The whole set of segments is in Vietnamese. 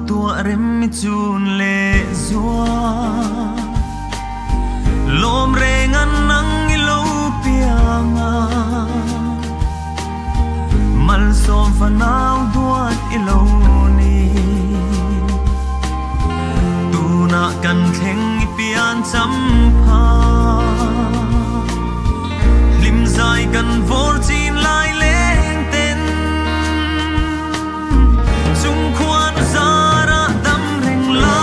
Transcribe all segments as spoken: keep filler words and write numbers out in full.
tua rem mi chun le zua lom rengan nang ilo pianga mal som fanau duat ilo ni tu na kan theng pian cham pha lim zai kan vor chin lai leng ten chung khuan zara dam reng la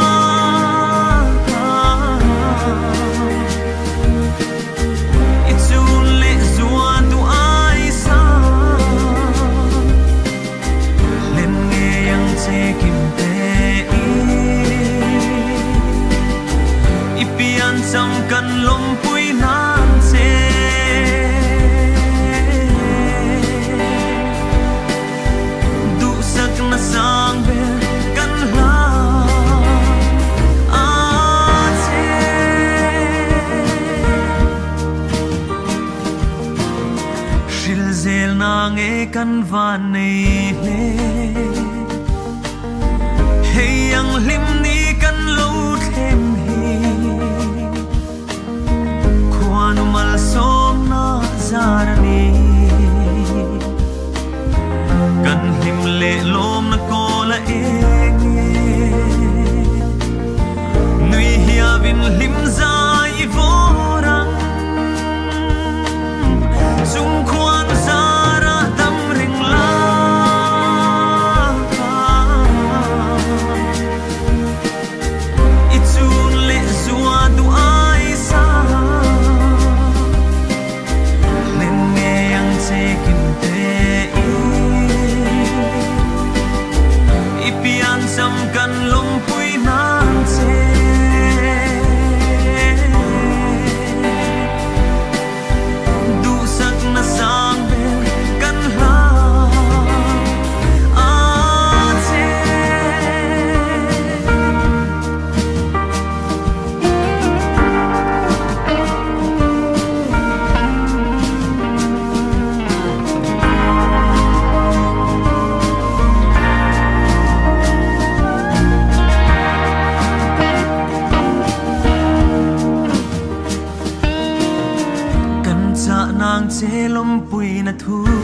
ichun le zua tu ai sa len nge yang che kim te ipian cham kan lom pui nan che du sak na sang be kan la a che shil zel na nge kan van nei le hey yang lim ni kan lo them mal som na zarni kan him le lom na kola enge nui hia vin lim zai vorang chung khuan zara dam ring la ichun le zua du ai sa ipian sam kan lom pui nan che du sak na sang be kan la a che nang che lom pui na thu